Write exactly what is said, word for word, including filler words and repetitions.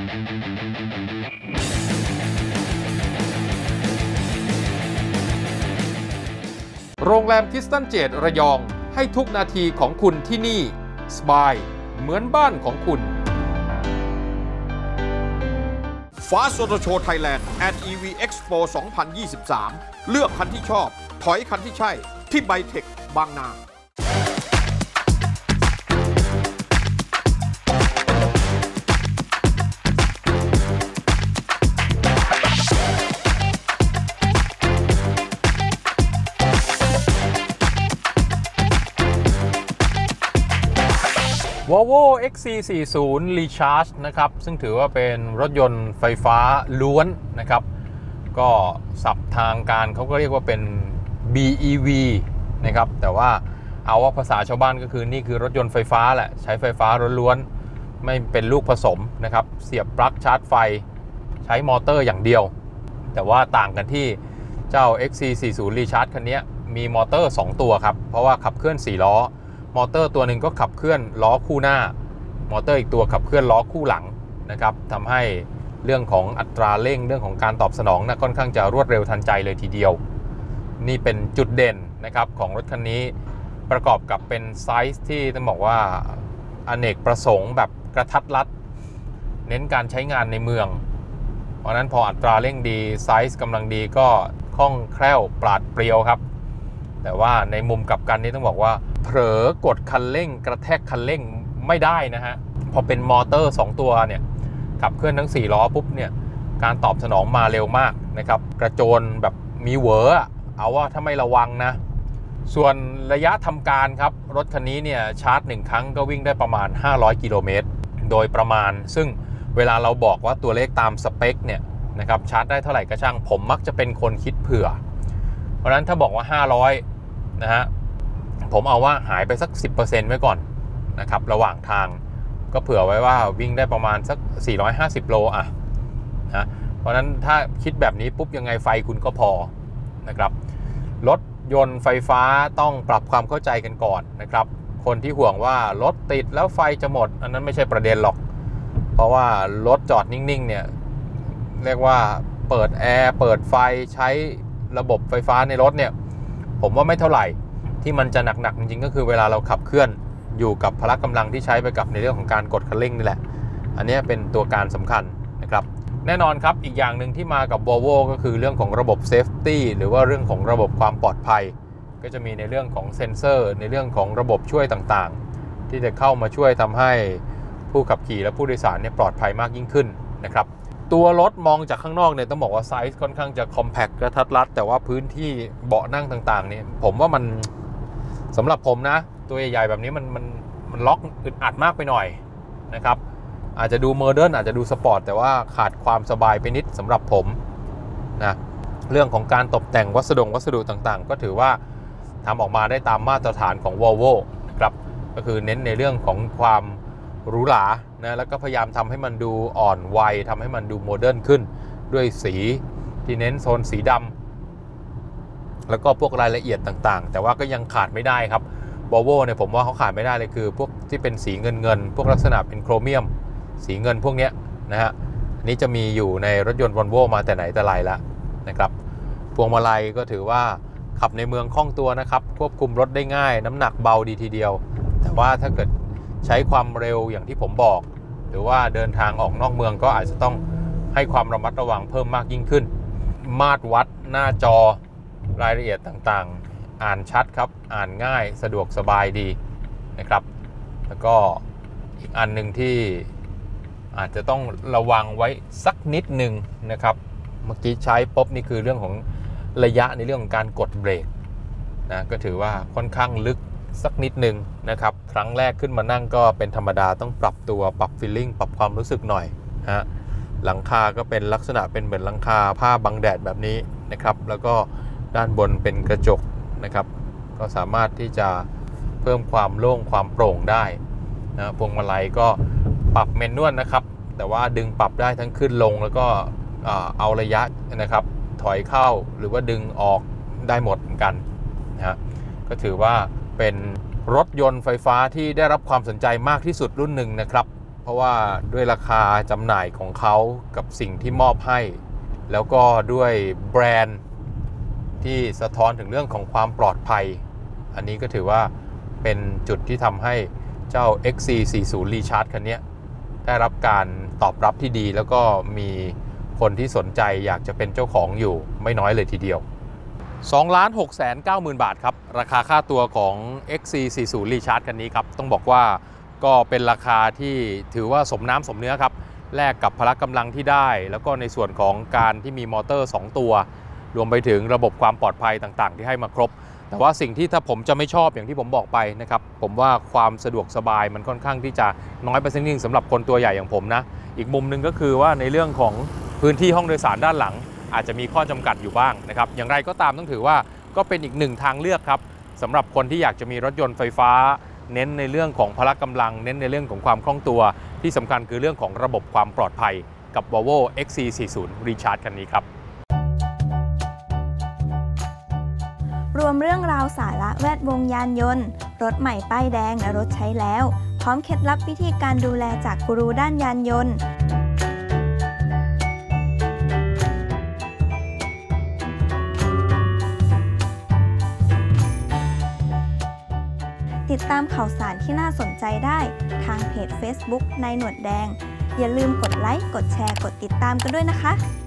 โรงแรมคริสตันเจดระยองให้ทุกนาทีของคุณที่นี่สบายเหมือนบ้านของคุณ Fast Auto Show Thailand and อี วี Expo สองพันยี่สิบสามเลือกคันที่ชอบถอยคันที่ใช่ที่ไบเทคบางนา Volvo เอ็กซ์ ซี สี่สิบ Recharge นะครับซึ่งถือว่าเป็นรถยนต์ไฟฟ้าล้วนนะครับก็ศัพท์ทางการเขาก็เรียกว่าเป็น บี อี วี นะครับแต่ว่าเอาว่าภาษาชาวบ้านก็คือนี่คือรถยนต์ไฟฟ้าแหละใช้ไฟฟ้าล้วนๆไม่เป็นลูกผสมนะครับเสียบปลั๊กชาร์จไฟใช้มอเตอร์อย่างเดียวแต่ว่าต่างกันที่เจ้า เอ็กซ์ ซี สี่สิบ Recharge คันนี้มีมอเตอร์สองตัวครับเพราะว่าขับเคลื่อนสี่ล้อมอเตอร์ตัวหนึ่งก็ขับเคลื่อนล้อคู่หน้ามอเตอร์อีกตัวขับเคลื่อนล้อคู่หลังนะครับทำให้เรื่องของอัตราเร่งเรื่องของการตอบสนองนะค่อนข้างจะรวดเร็วทันใจเลยทีเดียวนี่เป็นจุดเด่นนะครับของรถคันนี้ประกอบกับเป็นไซส์ที่ต้องบอกว่าอเนกประสงค์แบบกระทัดรัดเน้นการใช้งานในเมืองเพราะนั้นพออัตราเร่งดีไซส์กำลังดีก็คล่องแคล่วปราดเปรียวครับแต่ว่าในมุมกลับกันนี่ต้องบอกว่าเผลอกดคันเร่งกระแทกคันเร่งไม่ได้นะฮะพอเป็นมอเตอร์สองตัวเนี่ยขับเคลื่อนทั้งสี่ล้อปุ๊บเนี่ยการตอบสนองมาเร็วมากนะครับกระโจนแบบมีเหวอเอาว่าถ้าไม่ระวังนะส่วนระยะทำการครับรถคันนี้เนี่ยชาร์จหนึ่งครั้งก็วิ่งได้ประมาณห้าร้อยกิโลเมตรโดยประมาณซึ่งเวลาเราบอกว่าตัวเลขตามสเปคเนี่ยนะครับชาร์จได้เท่าไหร่ก็ช่างผมมักจะเป็นคนคิดเผื่อเพราะฉะนั้นถ้าบอกว่าห้าร้อยนะฮะผมเอาว่าหายไปสัก สิบเปอร์เซ็นต์ ไว้ก่อนนะครับระหว่างทางก็เผื่อไว้ว่าวิ่งได้ประมาณสักสี่ร้อยห้าสิบโลอ่ะนะเพราะฉะนั้นถ้าคิดแบบนี้ปุ๊บยังไงไฟคุณก็พอนะครับรถยนต์ไฟฟ้าต้องปรับความเข้าใจกันก่อนนะครับคนที่ห่วงว่ารถติดแล้วไฟจะหมดอันนั้นไม่ใช่ประเด็นหรอกเพราะว่ารถจอดนิ่งๆเนี่ยเรียกว่าเปิดแอร์เปิดไฟใช้ระบบไฟฟ้าในรถเนี่ยผมว่าไม่เท่าไหร่ที่มันจะหนักๆจริงๆก็คือเวลาเราขับเคลื่อนอยู่กับพละกำลังที่ใช้ไปกับในเรื่องของการกดคันเร่งนี่แหละอันนี้เป็นตัวการสำคัญนะครับแน่นอนครับอีกอย่างหนึ่งที่มากับ Volvo ก็คือเรื่องของระบบ Safety หรือว่าเรื่องของระบบความปลอดภัยก็จะมีในเรื่องของเซ็นเซอร์ในเรื่องของระบบช่วยต่างๆที่จะเข้ามาช่วยทำให้ผู้ขับขี่และผู้โดยสารเนี่ยปลอดภัยมากยิ่งขึ้นนะครับตัวรถมองจากข้างนอกเนี่ยต้องบอกว่าไซส์ค่อนข้างจะ compact กระทัดรัดแต่ว่าพื้นที่เบาะนั่งต่างๆเนี่ยผมว่ามันสำหรับผมนะตัวใหญ่ๆแบบนี้มันมันมันล็อกอึดอัดมากไปหน่อยนะครับอาจจะดูโมเดิร์นอาจจะดูสปอร์ตแต่ว่าขาดความสบายไปนิดสำหรับผมนะเรื่องของการตกแต่งวัสดุวัสดุต่างๆก็ถือว่าทำออกมาได้ตามมาตรฐานของ Volvo นะครับก็คือเน้นในเรื่องของความหรูหรานะแล้วก็พยายามทำให้มันดูอ่อนวัยทำให้มันดูโมเดิร์นขึ้นด้วยสีที่เน้นโซนสีดำแล้วก็พวกรายละเอียดต่างๆแต่ว่าก็ยังขาดไม่ได้ครับ Volvo เนี่ยผมว่าเขาขาดไม่ได้เลยคือพวกที่เป็นสีเงินเงินพวกลักษณะเป็นโครเมียมสีเงินพวกนี้นะฮะอันนี้จะมีอยู่ในรถยนต์ Volvo มาแต่ไหนแต่ไรแล้วนะครับพวงมาลัยก็ถือว่าขับในเมืองคล่องตัวนะครับควบคุมรถได้ง่ายน้ำหนักเบาดีทีเดียวแต่ว่าถ้าเกิดใช้ความเร็วอย่างที่ผมบอกหรือว่าเดินทางออกนอกเมืองก็อาจจะต้องให้ความระมัดระวังเพิ่มมากยิ่งขึ้นมาตรวัดหน้าจอรายละเอียดต่างๆอ่านชัดครับอ่านง่ายสะดวกสบายดีนะครับแล้วก็อีกอันหนึ่งที่อาจจะต้องระวังไว้สักนิดหนึ่งนะครับเมื่อกี้ใช้ปุ๊บนี่คือเรื่องของระยะในเรื่องของการกดเบรกนะก็ถือว่าค่อนข้างลึกสักนิดหนึ่งนะครับครั้งแรกขึ้นมานั่งก็เป็นธรรมดาต้องปรับตัวปรับฟีลลิ่งปรับความรู้สึกหน่อยฮะหลังคาก็เป็นลักษณะเป็นเหมือนหลังคาผ้าบังแดดแบบนี้นะครับแล้วก็ด้านบนเป็นกระจกนะครับก็สามารถที่จะเพิ่มความโล่งความโปร่งได้นะพวงมาลัยก็ปรับแมนนวลนะครับแต่ว่าดึงปรับได้ทั้งขึ้นลงแล้วก็เอาระยะนะครับถอยเข้าหรือว่าดึงออกได้หมดเหมือนกันนะฮะก็ถือว่าเป็นรถยนต์ไฟฟ้าที่ได้รับความสนใจมากที่สุดรุ่นหนึ่งนะครับเพราะว่าด้วยราคาจำหน่ายของเขากับสิ่งที่มอบให้ แล้วก็ด้วยแบรนด์ที่สะท้อนถึงเรื่องของความปลอดภัยอันนี้ก็ถือว่าเป็นจุดที่ทำให้เจ้า เอ็กซ์ ซี สี่สิบ Recharge คันนี้ได้รับการตอบรับที่ดีแล้วก็มีคนที่สนใจอยากจะเป็นเจ้าของอยู่ไม่น้อยเลยทีเดียว สองล้านหกแสนเก้าหมื่น บาทครับราคาค่าตัวของ เอ็กซ์ ซี สี่สิบ Recharge คันนี้ครับต้องบอกว่าก็เป็นราคาที่ถือว่าสมน้ำสมเนื้อครับแลกกับพละกำลังที่ได้แล้วก็ในส่วนของการที่มีมอเตอร์สองตัวรวมไปถึงระบบความปลอดภัยต่างๆที่ให้มาครบแต่ว่าสิ่งที่ถ้าผมจะไม่ชอบอย่างที่ผมบอกไปนะครับผมว่าความสะดวกสบายมันค่อนข้างที่จะน้อยไปสักนิดนึงสำหรับคนตัวใหญ่อย่างผมนะอีกมุมหนึ่งก็คือว่าในเรื่องของพื้นที่ห้องโดยสารด้านหลังอาจจะมีข้อจำกัดอยู่บ้างนะครับอย่างไรก็ตามต้องถือว่าก็เป็นอีกหนึ่งทางเลือกครับสำหรับคนที่อยากจะมีรถยนต์ไฟฟ้าเน้นในเรื่องของพละกำลังเน้นในเรื่องของความคล่องตัวที่สำคัญคือเรื่องของระบบความปลอดภัยกับ Volvo เอ็กซ์ ซี สี่สิบ Recharge คันนี้ครับรวมเรื่องราวสาระแวดวงยานยนต์รถใหม่ป้ายแดงและรถใช้แล้วพร้อมเคล็ดลับวิธีการดูแลจากกูรูด้านยานยนต์ติดตามข่าวสารที่น่าสนใจได้ทางเพจ Facebook นายหนวดแดงอย่าลืมกดไลค์กดแชร์กดติดตามกันด้วยนะคะ